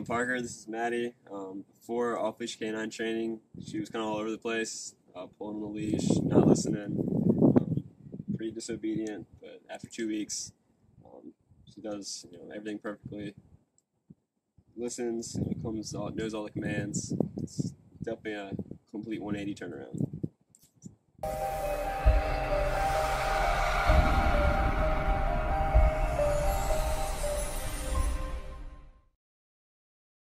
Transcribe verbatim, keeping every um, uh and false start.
Parker. This is Maddie. Um, before off-leash canine training, she was kind of all over the place, uh, pulling on the leash, not listening, um, pretty disobedient. But after two weeks, um, she does you know everything perfectly. Listens, you know, comes, all, knows all the commands. It's definitely a complete one eighty turnaround.